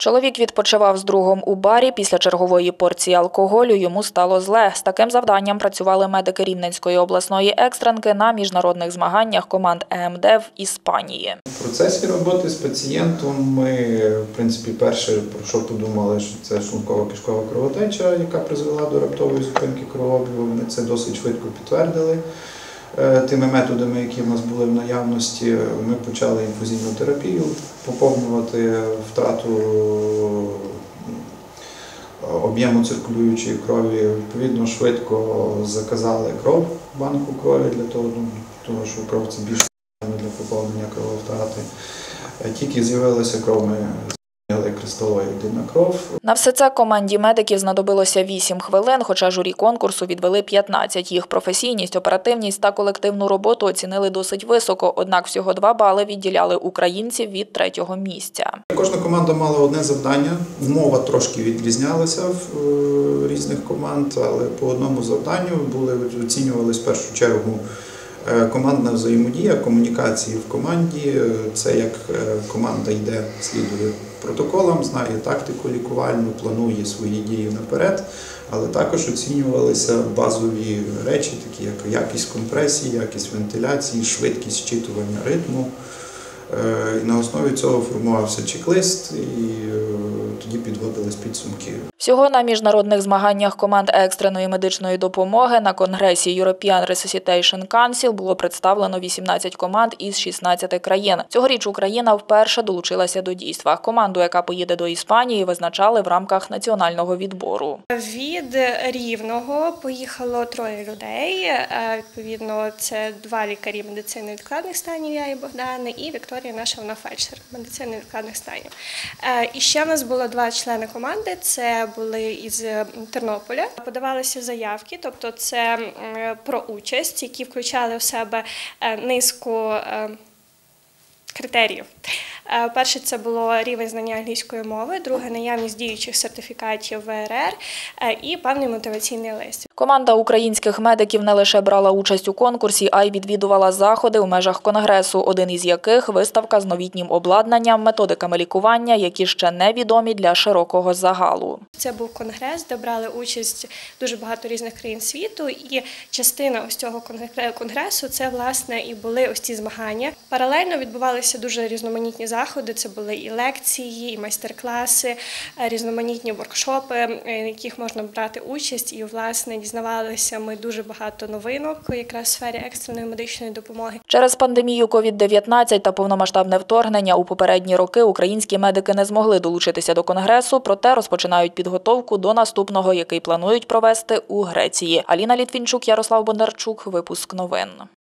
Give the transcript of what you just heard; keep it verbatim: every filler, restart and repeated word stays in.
Чоловік відпочивав з другом у барі. Після чергової порції алкоголю йому стало зле. З таким завданням працювали медики Рівненської обласної екстренки на міжнародних змаганнях команд Е Ем Де в Іспанії. В процесі роботи з пацієнтом ми, в принципі, перше, про що подумали, що це шлунково-кишкова кровотеча, яка призвела до раптової зупинки кровообігу. Ми це досить швидко підтвердили. Тими методами, які в нас були в наявності, ми почали інфузійну терапію, поповнювати втрату об'єму циркулюючої крові. Відповідно, швидко заказали кров, банку крові, для того, тому що кров – це більше для поповнення крововтрати. Тільки з'явилася кров, ми змінили кристалоїди на кров. На все це команді медиків знадобилося вісім хвилин, хоча журі конкурсу відвели п'ятнадцять. Їх професійність, оперативність та колективну роботу оцінили досить високо, однак всього два бали відділяли українців від третього місця. Кожна команда мала одне завдання. Умова трошки відрізнялася в різних команд, але по одному завданню були оцінювалися в першу чергу командна взаємодія, комунікації в команді. Це як команда йде, слідує протоколам, знає тактику лікувальну, планує свої дії наперед, але також оцінювалися базові речі, такі як якість компресії, якість вентиляції, швидкість зчитування ритму. І на основі цього формувався чек-лист, і тоді підводились підсумки. Всього на міжнародних змаганнях команд екстреної медичної допомоги на конгресі European Resuscitation Council було представлено вісімнадцять команд із шістнадцяти країн. Цьогоріч Україна вперше долучилася до дійства. Команду, яка поїде до Іспанії, визначали в рамках національного відбору. Від Рівного поїхало троє людей. Відповідно, це два лікарі медицини відкладних станів, я і Богдан, і Вікторія, наша вона фельдшер медицини відкладних станів. І ще в нас було два члени команди, це були із Тернополя. Подавалися заявки, тобто це про участь, які включали в себе низку критеріїв. Перше – це було рівень знання англійської мови, друге – наявність діючих сертифікатів В Ер Ер і певний мотиваційний лист. Команда українських медиків не лише брала участь у конкурсі, а й відвідувала заходи у межах конгресу, один із яких – виставка з новітнім обладнанням, методиками лікування, які ще не відомі для широкого загалу. Це був конгрес, де брали участь дуже багато різних країн світу, і частина ось цього конгресу – це, власне, і були ось ці змагання. Паралельно відбувалися дуже різноманітні заходи, це були і лекції, і майстер-класи, різноманітні воркшопи, в яких можна брати участь, і, власне, дізнавалися ми дуже багато новинок якраз в сфері екстреної медичної допомоги. Через пандемію ковід дев'ятнадцять та повномасштабне вторгнення у попередні роки українські медики не змогли долучитися до конгресу, проте розпочинають підготовку до наступного, який планують провести у Греції. Аліна Літвінчук, Ярослав Бондарчук, випуск новин.